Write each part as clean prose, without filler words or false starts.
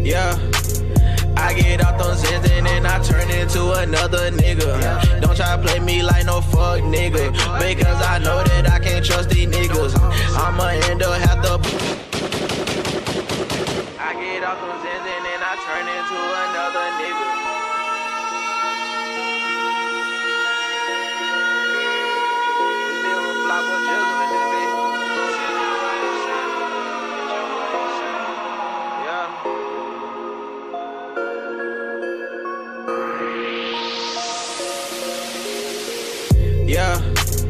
Yeah, I get off those ends and then I turn into another nigga. Don't try to play me like no fuck nigga, because I know that I can't trust these niggas. I'ma end up have to. I get off those ends and then I turn into another nigga. Flop on children in this bitch. Yeah,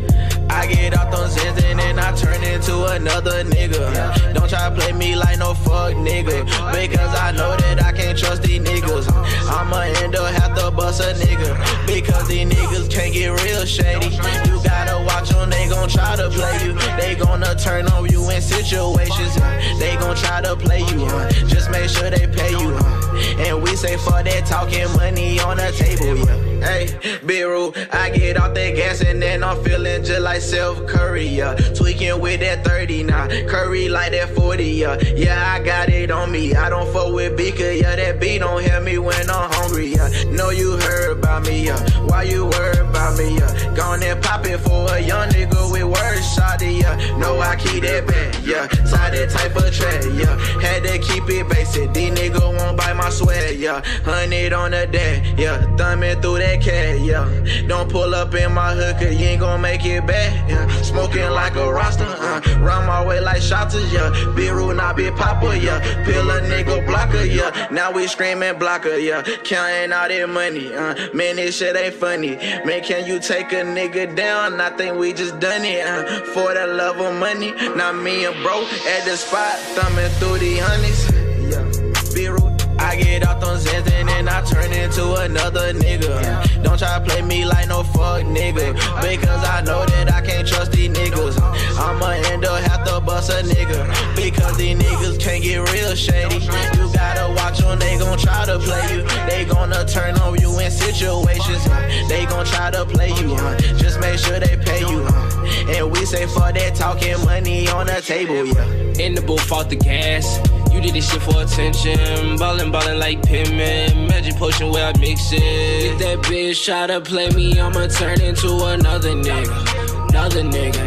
I get off those ends and then I turn into another nigga. Don't try to play me like no fuck nigga, because I know that I can't trust these niggas. I'ma end up have to bust a nigga, because these niggas can't get real shady. You gotta watch them, they gon' try to play you. They gonna turn on you in situations. They gon' try to play you. Just make sure they pay you. And we say for that talking money on the table, yeah. Hey, Big Roo, I get off that gas and then I'm feeling just like Steph Curry, yeah. Tweaking with that 30 now, Curry like that 40, yeah. Yeah, I got it on me, I don't fuck with Beaker, yeah. That beat don't help me when I'm hungry, yeah. Know you heard about me, yeah. Why you worried about me, yeah? Gone and pop it for a young nigga with words, shawty, yeah. Know I keep that back, yeah. Side that type of track, yeah. Had to keep it basic, these niggas won't bite my sweat, yeah. 100 on the deck, yeah. Thumbing through that cat, yeah. Don't pull up in my hood, cause you ain't gon' make it back, yeah. Smoking like a roster, round my way like shotters, yeah. Big Roo, not Big Papa, yeah. Pill a nigga blocker, yeah. Now we screaming blocker, yeah. Counting all that money, man, this shit ain't funny. Man, can you take a nigga down? I think we just done it, for the love of money. Now me and bro at the spot, thumbing through the honeys, yeah. Big Roo, I get off those ends and then I turn into another nigga. Don't try to play me like no fuck nigga, because I know that I can't trust these niggas. I'ma end up have to bust a nigga, because these niggas can't get real shady. You gotta watch them, they gon' try to play you. They gonna turn on you in situations. They gon' try to play you. Just make sure they pay you. And we say for that talking money on the table, yeah. In the booth, off the gas. You did this shit for attention. Ballin' like Pittman. Magic potion where I mix it. If that bitch try to play me, I'ma turn into another nigga. Another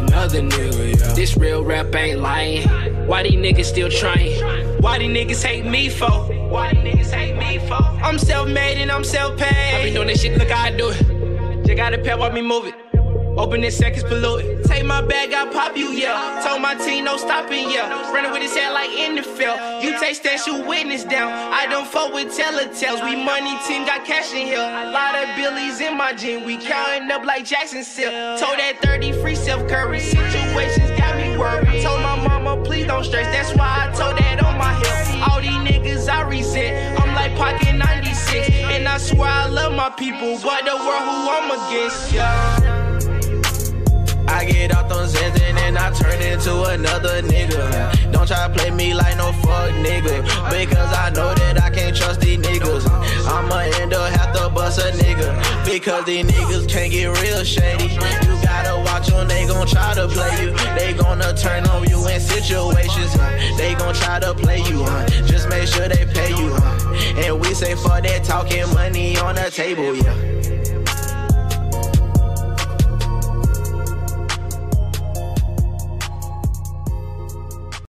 nigga, yeah. This real rap ain't lying. Why these niggas still trying? Why these niggas hate me for? I'm self-made and I'm self-paid. I been doing this shit, look how I do it. Just gotta pay while me move it. Open this seconds polluted. Take my bag, I pop you, yeah. Told my team no stopping, yeah. Running with his head like in the field. You take stats, you witness down. I don't fuck with telltales. We money team, got cash in here. A lot of billies in my gym. We counting up like Jackson Seal. Told that 30 free self-curry. Situations got me worried. Told my mama, please don't stress. That's why I told that on my hip. All these niggas I resent. I'm like Pocket 96. And I swear I love my people, but the world who I'm against, yeah. I get off those ends and then I turn into another nigga. Don't try to play me like no fuck nigga, because I know that I can't trust these niggas. I'ma end up have to bust a nigga, because these niggas can't get real shady. You gotta watch them, they gon' try to play you. They gonna turn on you in situations. They gon' try to play you. Just make sure they pay you. And we say for that talking money on the table, yeah.